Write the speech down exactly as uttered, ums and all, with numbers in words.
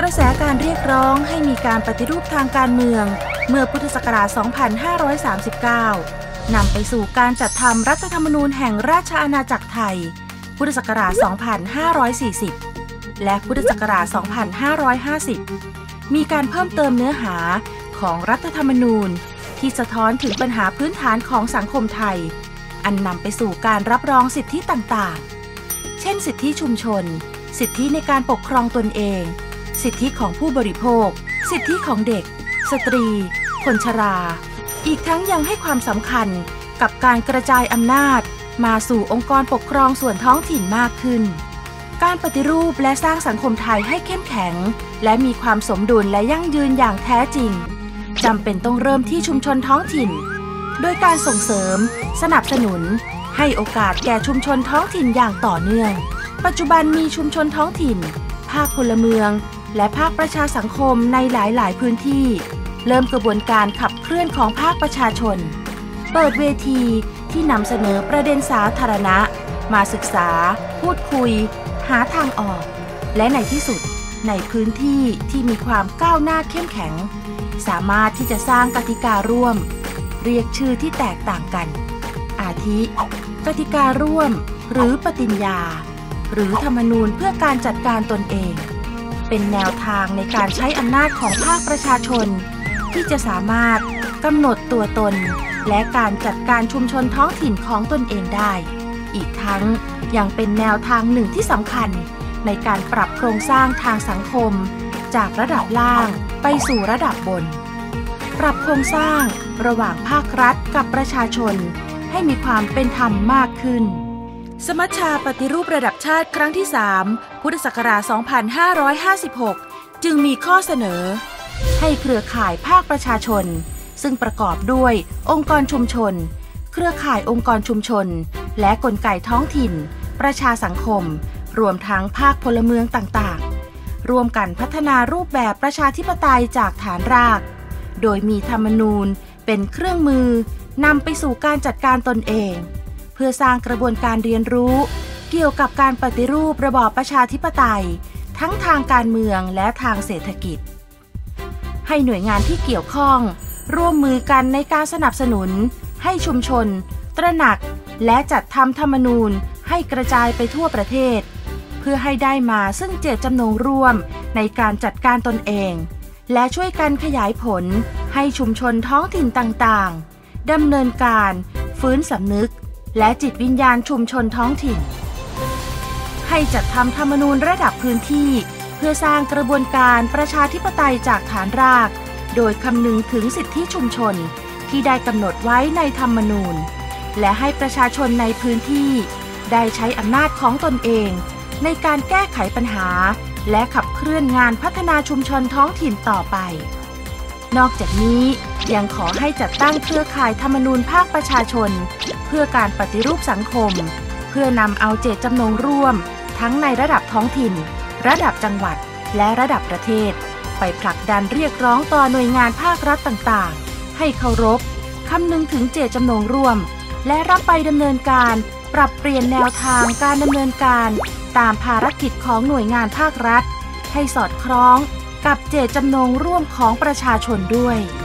ระแสการเรียกร้องให้มีการปฏิรูปทางการเมืองเมื่อพุทธศักราช สองพันห้าร้อยสามสิบเก้า นำไปสู่การจัดทำรัฐธรรมนูญแห่งราชอาณาจักรไทย พุทธศักราช สองพันห้าร้อยสี่สิบ และพุทธศักราช สองพันห้าร้อยห้าสิบ มีการเพิ่มเติมเนื้อหาของรัฐธรรมนูญที่สะท้อนถึงปัญหาพื้นฐานของสังคมไทยอันนำไปสู่การรับรองสิทธิต่างๆเช่นสิทธิชุมชนสิทธิในการปกครองตนเองสิทธิของผู้บริโภคสิทธิของเด็กสตรีคนชราอีกทั้งยังให้ความสำคัญกับการกระจายอำนาจมาสู่องค์กรปกครองส่วนท้องถิ่นมากขึ้นการปฏิรูปและสร้างสังคมไทยให้เข้มแข็งและมีความสมดุลและยั่งยืนอย่างแท้จริงจำเป็นต้องเริ่มที่ชุมชนท้องถิ่นโดยการส่งเสริมสนับสนุนให้โอกาสแก่ชุมชนท้องถิ่นอย่างต่อเนื่องปัจจุบันมีชุมชนท้องถิ่นภาคพลเมืองและภาคประชาสังคมในหลายๆพื้นที่เริ่มกระบวนการขับเคลื่อนของภาคประชาชนเปิดเวทีที่นำเสนอประเด็นสาธารณะมาศึกษาพูดคุยหาทางออกและในที่สุดในพื้นที่ที่มีความก้าวหน้าเข้มแข็งสามารถที่จะสร้างกติการ่วมเรียกชื่อที่แตกต่างกันอาทิกติการ่วมหรือปฏิญญาหรือธรรมนูญเพื่อการจัดการตนเองเป็นแนวทางในการใช้อำนาจของภาคประชาชนที่จะสามารถกำหนดตัวตนและการจัดการชุมชนท้องถิ่นของตนเองได้อีกทั้งยังเป็นแนวทางหนึ่งที่สำคัญในการปรับโครงสร้างทางสังคมจากระดับล่างไปสู่ระดับบนปรับโครงสร้างระหว่างภาครัฐกับประชาชนให้มีความเป็นธรรมมากขึ้นสมัชชาปฏิรูประดับชาติครั้งที่สามพุทธศักราช สองพันห้าร้อยห้าสิบหก จึงมีข้อเสนอให้เครือข่ายภาคประชาชนซึ่งประกอบด้วยองค์กรชุมชนเครือข่ายองค์กรชุมชนและกลไกท้องถิ่นประชาสังคมรวมทั้งภาคพลเมืองต่างๆร่วมกันพัฒนารูปแบบประชาธิปไตยจากฐานรากโดยมีธรรมนูญเป็นเครื่องมือนำไปสู่การจัดการตนเองเพื่อสร้างกระบวนการเรียนรู้เกี่ยวกับการปฏิรูประบอบประชาธิปไตยทั้งทางการเมืองและทางเศรษฐกิจให้หน่วยงานที่เกี่ยวข้องร่วมมือกันในการสนับสนุนให้ชุมชนตระหนักและจัดทำธรรมนูญให้กระจายไปทั่วประเทศเพื่อให้ได้มาซึ่งเจตจำนงร่วมในการจัดการตนเองและช่วยกันขยายผลให้ชุมชนท้องถิ่นต่างๆดำเนินการฟื้นสำนึกและจิตวิญญาณชุมชนท้องถิ่นให้จัดทำธรรมนูญระดับพื้นที่เพื่อสร้างกระบวนการประชาธิปไตยจากฐานรากโดยคำนึงถึงสิทธิชุมชนที่ได้กำหนดไว้ในธรรมนูญและให้ประชาชนในพื้นที่ได้ใช้อำนาจของตนเองในการแก้ไขปัญหาและขับเคลื่อนงานพัฒนาชุมชนท้องถิ่นต่อไปนอกจากนี้ยังขอให้จัดตั้งเครือข่ายธรรมนูญภาคประชาชนเพื่อการปฏิรูปสังคมเพื่อนำเอาเจตจำนงร่วมทั้งในระดับท้องถิ่นระดับจังหวัดและระดับประเทศไปผลักดันเรียกร้องต่อหน่วยงานภาครัฐต่างๆให้เคารพคำนึงถึงเจตจำนงร่วมและรับไปดำเนินการปรับเปลี่ยนแนวทางการดำเนินการตามภารกิจของหน่วยงานภาครัฐให้สอดคล้องกับเจตจำนงร่วมของประชาชนด้วย